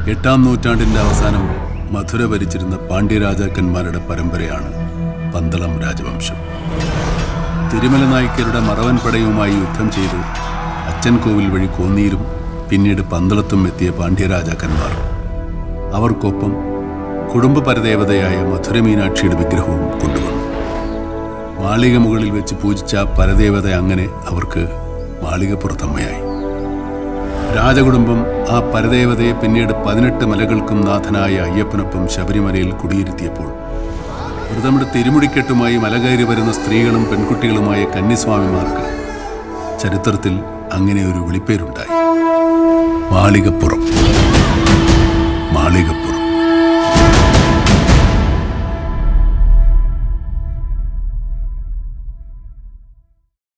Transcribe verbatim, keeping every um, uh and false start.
എട്ടാം നൂറ്റാണ്ടിൻ്റെ അവസാനം മധുര ഭരിച്ചിരുന്ന പാണ്ഡ്യരാജാക്കന്മാരുടെ പരമ്പരയാണ് പന്തളം രാജവംശം. തിരുമല നായ്ക്കരുടെ മറവൻ പടയുമായി യുദ്ധം ചെയ്ത് അച്ചൻകോവിൽ വഴി കോന്നിയിലും പിന്നീട് പന്തളത്തും എത്തിയ പാണ്ഡ്യരാജാക്കന്മാർ അവർക്കൊപ്പം കുടുംബ പരദേവതയായ മധുര മീനാക്ഷിയുടെ വിഗ്രഹവും കൊണ്ടുവന്നു. മാളിക മുകളിൽ വെച്ച് പൂജിച്ച പരദേവത അങ്ങനെ അവർക്ക് മാളികപ്പുറത്തമ്മയായി. രാജകുടുംബം ആ പരദേവതയെ പിന്നീട് പതിനെട്ട് മലകൾക്കും നാഥനായ അയ്യപ്പനൊപ്പം ശബരിമലയിൽ കുടിയിരുത്തിയപ്പോൾ വ്രതമെടുത്ത് ഇരുമുടിക്കെട്ടുമായി മലകയറി വരുന്ന സ്ത്രീകളും പെൺകുട്ടികളുമായ കന്യസ്വാമിമാർക്ക് ചരിത്രത്തിൽ അങ്ങനെ ഒരു വിളിപ്പേരുണ്ടായി: മാളികപ്പുറം. മാളികപ്പുറം.